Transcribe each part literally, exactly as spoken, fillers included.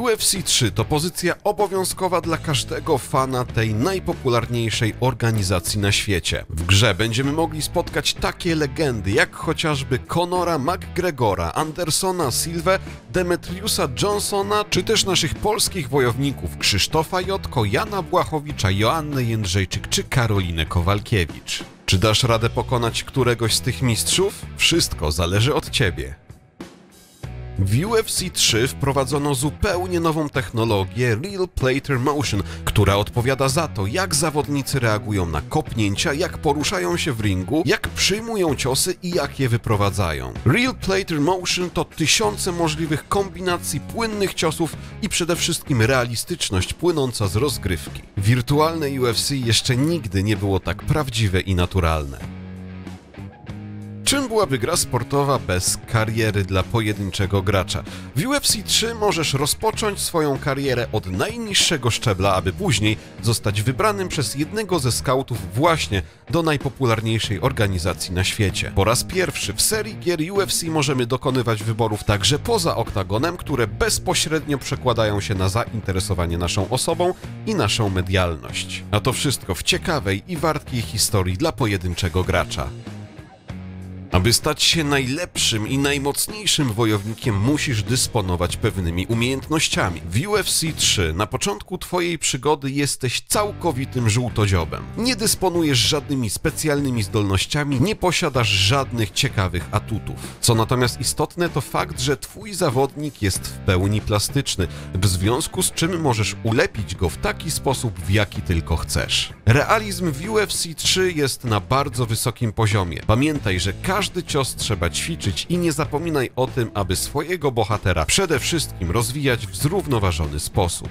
U F C trzy to pozycja obowiązkowa dla każdego fana tej najpopularniejszej organizacji na świecie. W grze będziemy mogli spotkać takie legendy jak chociażby Conora McGregora, Andersona Silvę, Demetriusa Johnsona, czy też naszych polskich wojowników Krzysztofa Jotko, Jana Błachowicza, Joannę Jędrzejczyk czy Karolinę Kowalkiewicz. Czy dasz radę pokonać któregoś z tych mistrzów? Wszystko zależy od ciebie. W U F C trzy wprowadzono zupełnie nową technologię Real Plater Motion, która odpowiada za to, jak zawodnicy reagują na kopnięcia, jak poruszają się w ringu, jak przyjmują ciosy i jak je wyprowadzają. Real Plater Motion to tysiące możliwych kombinacji płynnych ciosów i przede wszystkim realistyczność płynąca z rozgrywki. Wirtualne U F C jeszcze nigdy nie było tak prawdziwe i naturalne. Czym byłaby gra sportowa bez kariery dla pojedynczego gracza? W U F C trzy możesz rozpocząć swoją karierę od najniższego szczebla, aby później zostać wybranym przez jednego ze skautów właśnie do najpopularniejszej organizacji na świecie. Po raz pierwszy w serii gier U F C możemy dokonywać wyborów także poza oktagonem, które bezpośrednio przekładają się na zainteresowanie naszą osobą i naszą medialność. A to wszystko w ciekawej i wartkiej historii dla pojedynczego gracza. Aby stać się najlepszym i najmocniejszym wojownikiem, musisz dysponować pewnymi umiejętnościami. W U F C trzy na początku twojej przygody jesteś całkowitym żółtodziobem. Nie dysponujesz żadnymi specjalnymi zdolnościami, nie posiadasz żadnych ciekawych atutów. Co natomiast istotne, to fakt, że twój zawodnik jest w pełni plastyczny, w związku z czym możesz ulepić go w taki sposób, w jaki tylko chcesz. Realizm w U F C trzy jest na bardzo wysokim poziomie. Pamiętaj, że każdy cios trzeba ćwiczyć i nie zapominaj o tym, aby swojego bohatera przede wszystkim rozwijać w zrównoważony sposób.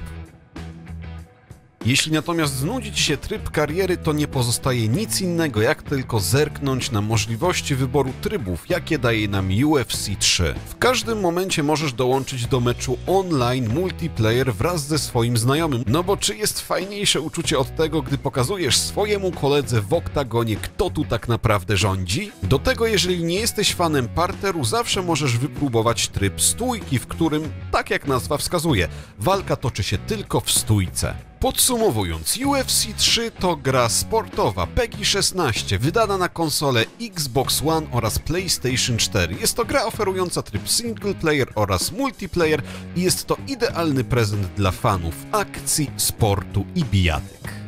Jeśli natomiast znudzi ci się tryb kariery, to nie pozostaje nic innego, jak tylko zerknąć na możliwości wyboru trybów, jakie daje nam U F C trzy. W każdym momencie możesz dołączyć do meczu online multiplayer wraz ze swoim znajomym, no bo czy jest fajniejsze uczucie od tego, gdy pokazujesz swojemu koledze w oktagonie, kto tu tak naprawdę rządzi? Do tego, jeżeli nie jesteś fanem parteru, zawsze możesz wypróbować tryb stójki, w którym, tak jak nazwa wskazuje, walka toczy się tylko w stójce. Podsumowując, U F C trzy to gra sportowa PEGI szesnaście, wydana na konsole Xbox One oraz PlayStation cztery. Jest to gra oferująca tryb single player oraz multiplayer i jest to idealny prezent dla fanów akcji, sportu i bijatyk.